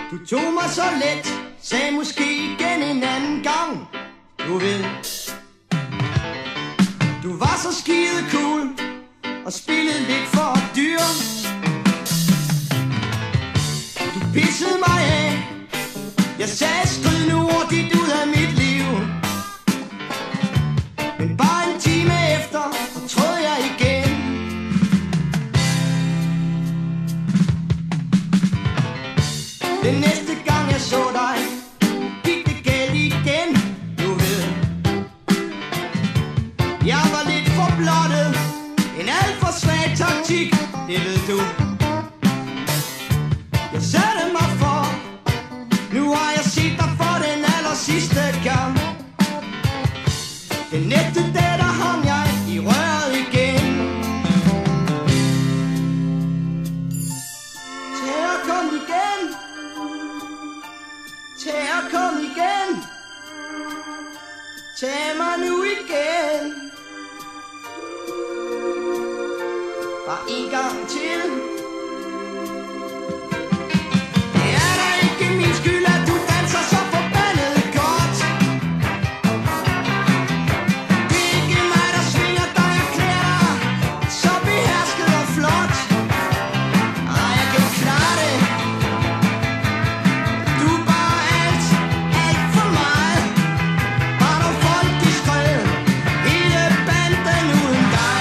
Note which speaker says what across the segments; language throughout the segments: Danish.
Speaker 1: Du tog mig så let, sagde måske igen en anden gang. Du ved, du var så skide cool og spillede lidt for dyr. Du pissede mig af, jeg sagde skrid nu hurtigt ud af mit liv. Men bare en time efter, så troede jeg igen. Den næste gang jeg så dig, gik det galt igen. Du ved, jeg var lidt for blottet, en alt for svag taktik, det ved du. Jeg satte mig for, nu har jeg set dig for den aller sidste gang. Den næste dag der hang jeg i røret igen. Tag og kom igen. Tag og kom igen. Tag mig nu igen. Bare en gang til. Det er da ikke min skyld at du danser så forbandet godt. Det er ikke mig der svinger dig og klæder dig så behersket og flot. Ej, jeg kan ikke klare det. Du er bare alt, alt for meget. Bare nogle folk de skrev, hele banden uden dig.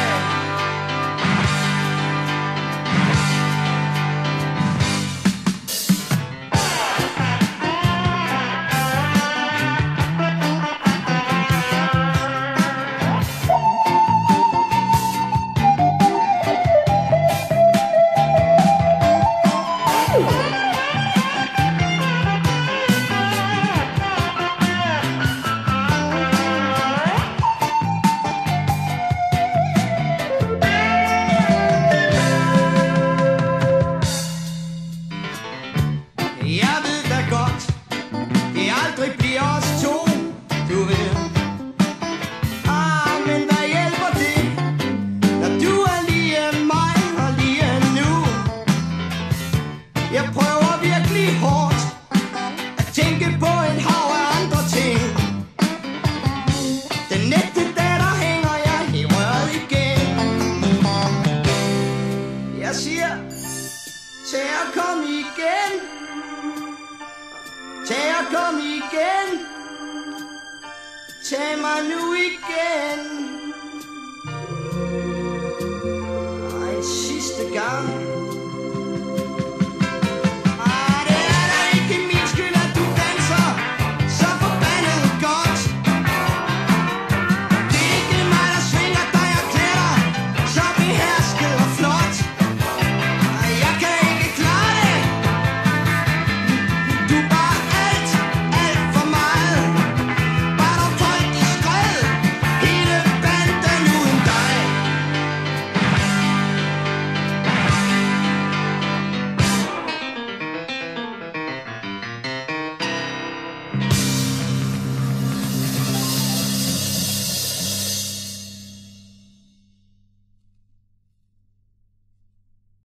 Speaker 1: Jeg ved da godt, det aldrig bliver os to, du ved. Men hvad hjælper det, når du er lige mig og lige nu? Jeg prøver virkelig hårdt at tænke på en hav af andre ting. Den næste dag der hænger jeg i røret igen. Jeg siger, tag og kom igen. Tag og kom igen. Tag mig nu igen.